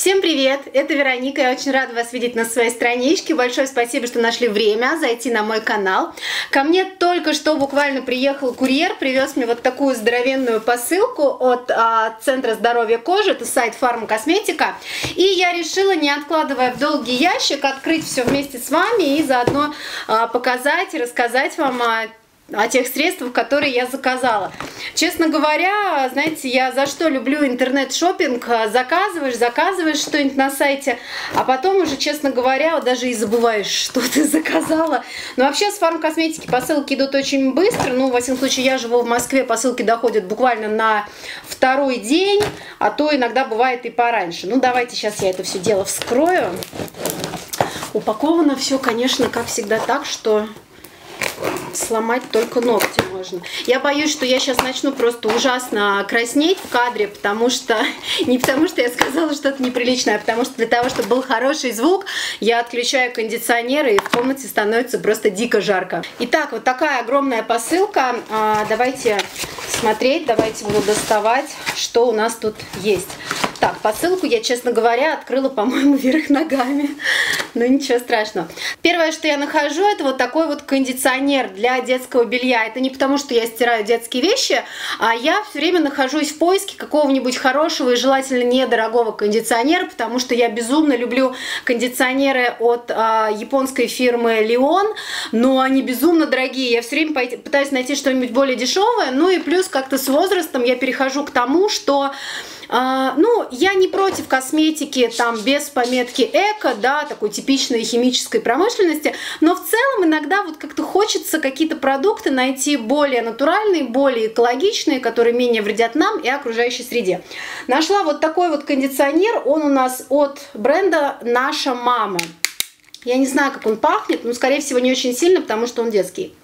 Всем привет! Это Вероника. Я очень рада вас видеть на своей страничке. Большое спасибо, что нашли время зайти на мой канал. Ко мне только что буквально приехал курьер, привез мне вот такую здоровенную посылку от Центра здоровья кожи. Это сайт Фармкосметика. И я решила, не откладывая в долгий ящик, открыть все вместе с вами и заодно показать и рассказать вам о тех средствах, которые я заказала. Честно говоря, знаете, я за что люблю интернет-шоппинг. Заказываешь что-нибудь на сайте, а потом уже, честно говоря, вот даже и забываешь, что ты заказала. Но вообще с Фармкосметики посылки идут очень быстро. Ну, во всяком случае, я живу в Москве, посылки доходят буквально на второй день, а то иногда бывает и пораньше. Ну, давайте сейчас я это все дело вскрою. Упаковано все, конечно, как всегда так, что сломать только ногти можно. Я боюсь, что я сейчас начну просто ужасно краснеть в кадре, потому что не потому что я сказала что-то неприличное, а потому что для того, чтобы был хороший звук, я отключаю кондиционеры, и в комнате становится просто дико жарко. Итак, вот такая огромная посылка. Давайте смотреть, давайте буду доставать, что у нас тут есть. Так, посылку я, честно говоря, открыла, по-моему, вверх ногами. Но ничего страшного. Первое, что я нахожу, это вот такой вот кондиционер для детского белья. Это не потому, что я стираю детские вещи, а я все время нахожусь в поиске какого-нибудь хорошего и желательно недорогого кондиционера, потому что я безумно люблю кондиционеры от японской фирмы Lion, но они безумно дорогие. Я все время пытаюсь найти что-нибудь более дешевое, ну и плюс как-то с возрастом я перехожу к тому, что ну, я не против косметики там без пометки эко, да, такой типичной химической промышленности, но в целом иногда вот как-то хочется какие-то продукты найти более натуральные, более экологичные, которые менее вредят нам и окружающей среде. Нашла вот такой вот кондиционер, он у нас от бренда «Наша мама». Я не знаю, как он пахнет, но, скорее всего, не очень сильно, потому что он детский.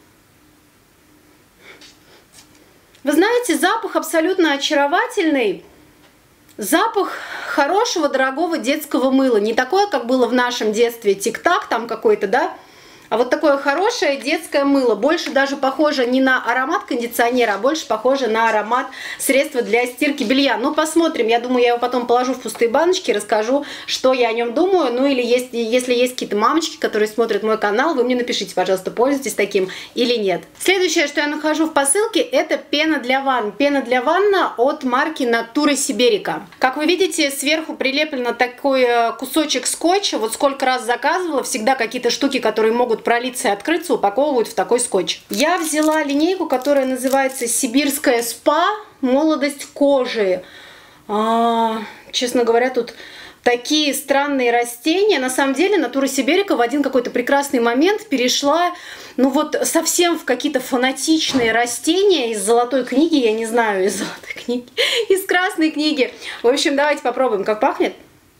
Вы знаете, запах абсолютно очаровательный. Запах хорошего, дорогого детского мыла. Не такое, как было в нашем детстве, тик-так там какой-то, да? А вот такое хорошее детское мыло. Больше даже похоже не на аромат кондиционера, а больше похоже на аромат средства для стирки белья. Ну, посмотрим. Я думаю, я его потом положу в пустые баночки, расскажу, что я о нем думаю. Ну, или если есть какие-то мамочки, которые смотрят мой канал, вы мне напишите, пожалуйста, пользуетесь таким или нет. Следующее, что я нахожу в посылке, это пена для ванн. Пена для ванна от марки Natura Siberica. Как вы видите, сверху прилеплен такой кусочек скотча. Вот сколько раз заказывала, всегда какие-то штуки, которые могут пролиться и открыться, упаковывают в такой скотч. Я взяла линейку, которая называется «Сибирская спа. Молодость кожи». Честно говоря, тут такие странные растения. На самом деле Natura Siberica в один какой-то прекрасный момент перешла, ну вот, совсем в какие-то фанатичные растения из золотой книги, я не знаю, из золотой книги, из красной книги. В общем, давайте попробуем, как пахнет.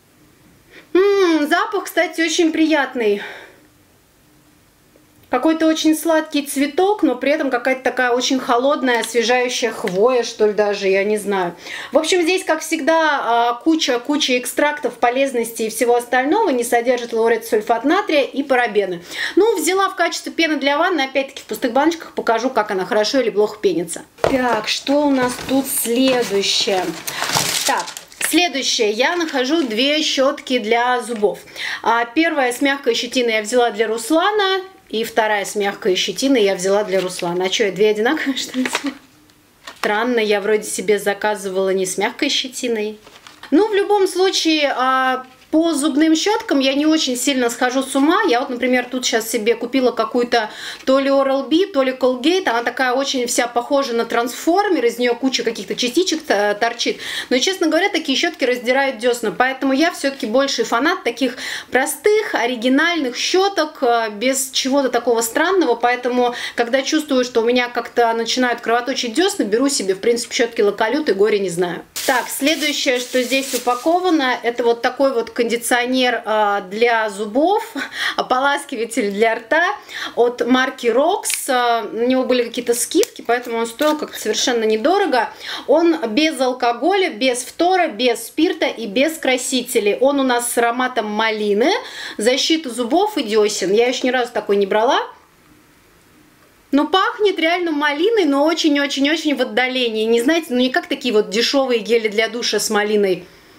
Запах, кстати, очень приятный. Какой-то очень сладкий цветок, но при этом какая-то такая очень холодная, освежающая хвоя, что ли, даже, я не знаю. В общем, здесь, как всегда, куча экстрактов, полезностей и всего остального, не содержит лауретый сульфат натрия и парабены. Ну, взяла в качестве пены для ванны, опять-таки в пустых баночках, покажу, как она хорошо или плохо пенится. Так, что у нас тут следующее? Так. Следующее, я нахожу две щетки для зубов. Первая с мягкой щетиной я взяла для Руслана, и вторая с мягкой щетиной я взяла для Руслана. А что, я две одинаковые, что ли? Странно, я вроде себе заказывала не с мягкой щетиной. Ну, в любом случае, по зубным щеткам я не очень сильно схожу с ума. Я вот, например, тут сейчас себе купила какую-то то ли Oral-B, то ли Colgate. Она такая очень вся похожа на трансформер, из нее куча каких-то частичек торчит. Но, честно говоря, такие щетки раздирают десна. Поэтому я все-таки больший фанат таких простых, оригинальных щеток, без чего-то такого странного. Поэтому, когда чувствую, что у меня как-то начинают кровоточить десна, беру себе, в принципе, щетки Локолют и горе не знаю. Так, следующее, что здесь упаковано, это вот такой вот кондиционер для зубов, ополаскиватель для рта от марки Rox. У него были какие-то скидки, поэтому он стоил как-то совершенно недорого. Он без алкоголя, без фтора, без спирта и без красителей. Он у нас с ароматом малины, защита зубов и десен. Я еще ни разу такой не брала. Но пахнет реально малиной, но очень-очень-очень в отдалении. Не знаете, ну не как такие вот дешевые гели для душа с малиной.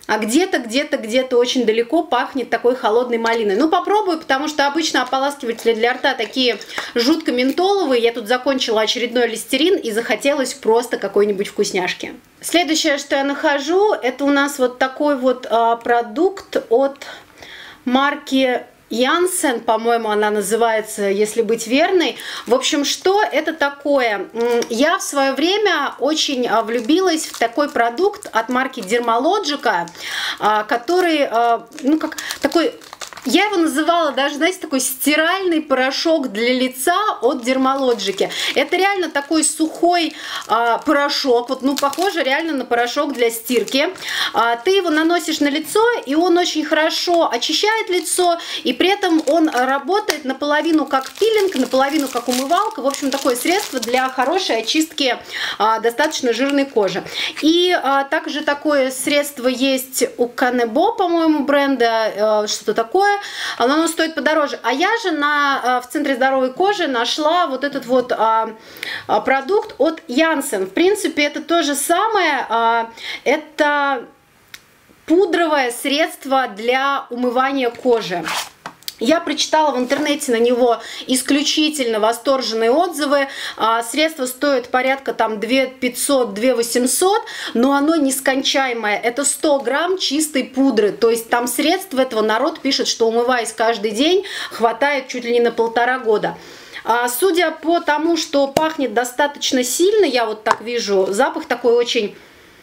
а где-то очень далеко пахнет такой холодной малиной. Ну, попробую, потому что обычно ополаскиватели для рта такие жутко ментоловые. Я тут закончила очередной листерин и захотелось просто какой-нибудь вкусняшки. Следующее, что я нахожу, это у нас вот такой вот продукт от марки Янсен, по-моему, она называется, если быть верной. В общем, что это такое? Я в свое время очень влюбилась в такой продукт от марки Dermalogica, который, ну, как такой... Я его называла даже, знаете, такой стиральный порошок для лица от Dermalogica. Это реально такой сухой порошок, вот, ну, похоже реально на порошок для стирки. Ты его наносишь на лицо, и он очень хорошо очищает лицо, и при этом он работает наполовину как пилинг, наполовину как умывалка. В общем, такое средство для хорошей очистки достаточно жирной кожи. И также такое средство есть у Kanebo, по-моему, бренда, что-то такое. Оно стоит подороже. А я же в Центре здоровой кожи нашла вот этот вот продукт от Янсен. В принципе, это то же самое. Это пудровое средство для умывания кожи. Я прочитала в интернете на него исключительно восторженные отзывы. Средство стоит порядка там 2500-2800, но оно нескончаемое. Это 100 грамм чистой пудры. То есть там средств этого народ пишет, что умываясь каждый день, хватает чуть ли не на 1,5 года. Судя по тому, что пахнет достаточно сильно, я вот так вижу, запах такой очень...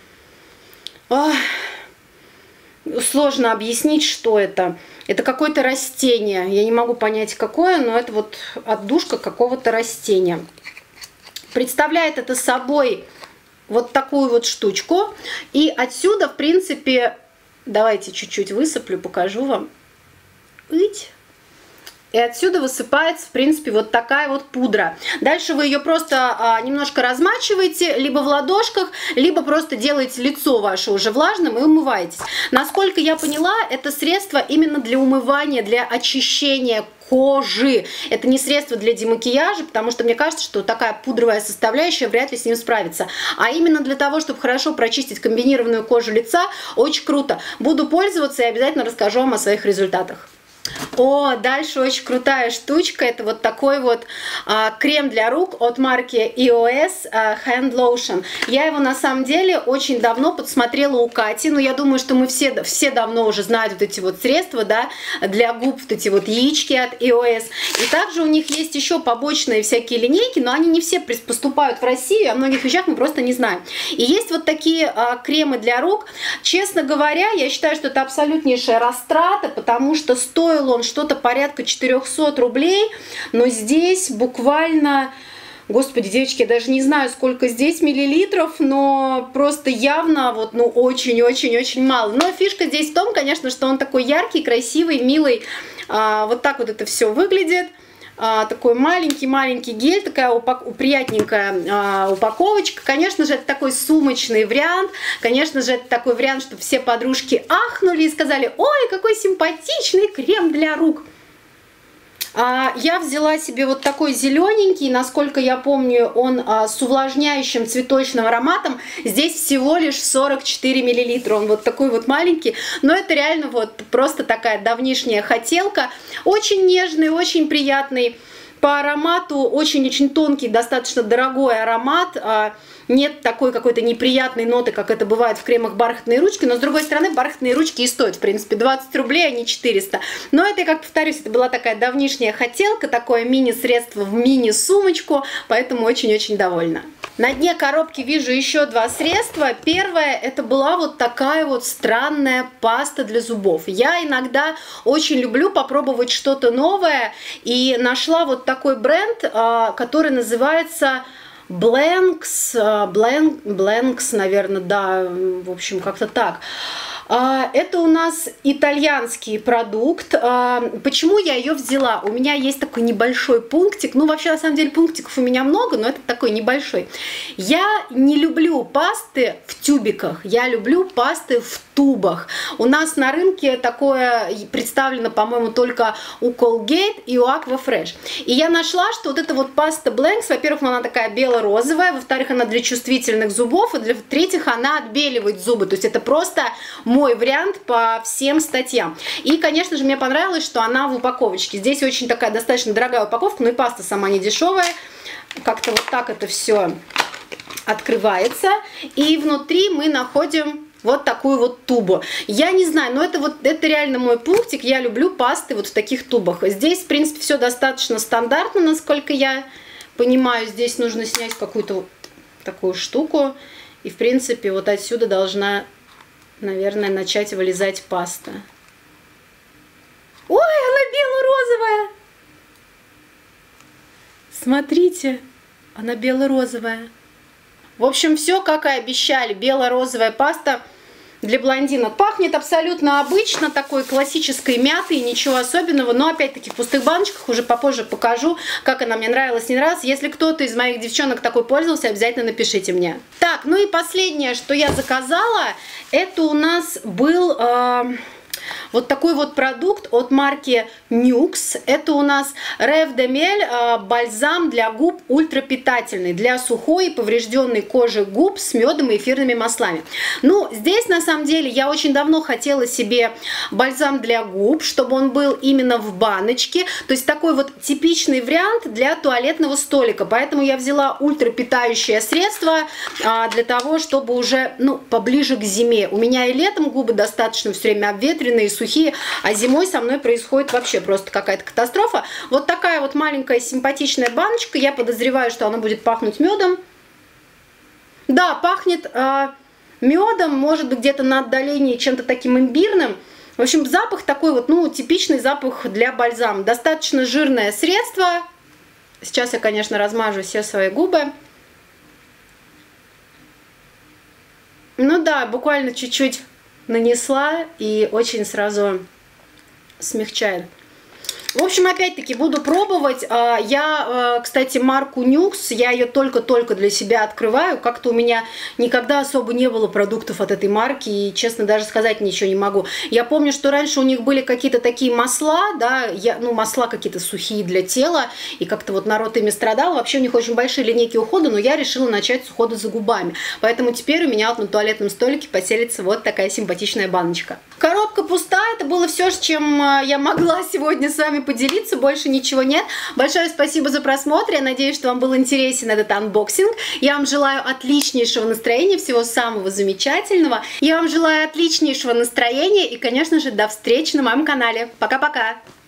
Сложно объяснить, что это. Это какое-то растение. Я не могу понять, какое, но это вот отдушка какого-то растения. Представляет это собой вот такую вот штучку. И отсюда, в принципе, давайте чуть-чуть высыплю, покажу вам. И отсюда высыпается, в принципе, вот такая вот пудра. Дальше вы ее просто немножко размачиваете, либо в ладошках, либо просто делаете лицо ваше уже влажным и умываетесь. Насколько я поняла, это средство именно для умывания, для очищения кожи. Это не средство для демакияжа, потому что мне кажется, что такая пудровая составляющая вряд ли с ним справится. А именно для того, чтобы хорошо прочистить комбинированную кожу лица, очень круто. Буду пользоваться и обязательно расскажу вам о своих результатах. О, дальше очень крутая штучка. Это вот такой вот крем для рук от марки EOS Hand Lotion. Я его на самом деле очень давно подсмотрела у Кати. Но я думаю, что мы все давно уже знают вот эти вот средства, да, для губ, вот эти вот яички от EOS. И также у них есть еще побочные всякие линейки, но они не все поступают в Россию. О многих вещах мы просто не знаем. И есть вот такие кремы для рук. Честно говоря, я считаю, что это абсолютнейшая растрата, потому что стоил он что-то порядка 400 рублей, но здесь буквально, господи, девочки, я даже не знаю, сколько здесь миллилитров, но просто явно вот, ну, очень-очень-очень мало. Но фишка здесь в том, конечно, что он такой яркий, красивый, милый. Вот так вот это все выглядит. Такой маленький-маленький гель, такая приятненькая упаковочка. Конечно же, это такой сумочный вариант. Конечно же, это такой вариант, чтобы все подружки ахнули и сказали: ой, какой симпатичный крем для рук. Я взяла себе вот такой зелененький, насколько я помню, он с увлажняющим цветочным ароматом. Здесь всего лишь 44 мл. Он вот такой вот маленький, но это реально вот просто такая давнишняя хотелка. Очень нежный, очень приятный по аромату, очень-очень тонкий, достаточно дорогой аромат. Нет такой какой-то неприятной ноты, как это бывает в кремах бархатные ручки, но с другой стороны бархатные ручки и стоят, в принципе, 20 рублей, а не 400. Но это, как повторюсь, это была такая давнишняя хотелка, такое мини-средство в мини-сумочку, поэтому очень-очень довольна. На дне коробки вижу еще два средства. Первое, это была вот такая вот странная паста для зубов. Я иногда очень люблю попробовать что-то новое, и нашла вот такой бренд, который называется Blanks, наверное, да, в общем, как-то так. Это у нас итальянский продукт. Почему я ее взяла? У меня есть такой небольшой пунктик. Ну, вообще, на самом деле, пунктиков у меня много, но это такой небольшой. Я не люблю пасты в тюбиках. Я люблю пасты в тубах. У нас на рынке такое представлено, по-моему, только у Colgate и у Aquafresh. И я нашла, что вот эта вот паста Blanks, во-первых, она такая бело-розовая, во-вторых, она для чувствительных зубов, и в-третьих, она отбеливает зубы. То есть это просто мой вариант по всем статьям. И, конечно же, мне понравилось, что она в упаковочке. Здесь очень такая достаточно дорогая упаковка, но и паста сама не дешевая. Как-то вот так это все открывается. И внутри мы находим вот такую вот тубу. Я не знаю, но это реально мой пунктик. Я люблю пасты вот в таких тубах. Здесь, в принципе, все достаточно стандартно, насколько я понимаю. Здесь нужно снять какую-то вот такую штуку. И, в принципе, вот отсюда должна, наверное, начать вылезать паста. Ой, она бело-розовая! Смотрите, она бело-розовая. В общем, все, как и обещали. Бело-розовая паста для блондинок. Пахнет абсолютно обычно, такой классической мятой, ничего особенного. Но опять-таки в пустых баночках уже попозже покажу, как она мне нравилась, не нравилась. Если кто-то из моих девчонок такой пользовался, обязательно напишите мне. Так, ну и последнее, что я заказала, это у нас был... вот такой вот продукт от марки Nuxe. Это у нас Rêve de Miel, бальзам для губ ультрапитательный, для сухой и поврежденной кожи губ с медом и эфирными маслами. Ну, здесь на самом деле я очень давно хотела себе бальзам для губ, чтобы он был именно в баночке. То есть такой вот типичный вариант для туалетного столика. Поэтому я взяла ультрапитающее средство для того, чтобы уже, ну, поближе к зиме. У меня и летом губы достаточно все время обветренные, сухие, а зимой со мной происходит вообще просто какая-то катастрофа. Вот такая вот маленькая симпатичная баночка. Я подозреваю, что она будет пахнуть медом. Да, пахнет медом, может быть, где-то на отдалении чем-то таким имбирным. В общем, запах такой вот, ну, типичный запах для бальзама. Достаточно жирное средство. Сейчас я, конечно, размажу все свои губы. Ну да, буквально чуть-чуть нанесла и очень сразу смягчает. В общем, опять-таки, буду пробовать. Я, кстати, марку Nuxe, я ее только-только для себя открываю. Как-то у меня никогда особо не было продуктов от этой марки, и, честно, даже сказать ничего не могу. Я помню, что раньше у них были какие-то такие масла, да, ну, масла какие-то сухие для тела, и как-то вот народ ими страдал. Вообще у них очень большие линейки ухода, но я решила начать с ухода за губами. Поэтому теперь у меня вот на туалетном столике поселится вот такая симпатичная баночка. Коробка пустая, это было все, с чем я могла сегодня с вами поделиться, больше ничего нет. Большое спасибо за просмотр, я надеюсь, что вам был интересен этот анбоксинг. Я вам желаю отличнейшего настроения, всего самого замечательного. Я вам желаю отличнейшего настроения и, конечно же, до встречи на моем канале. Пока-пока!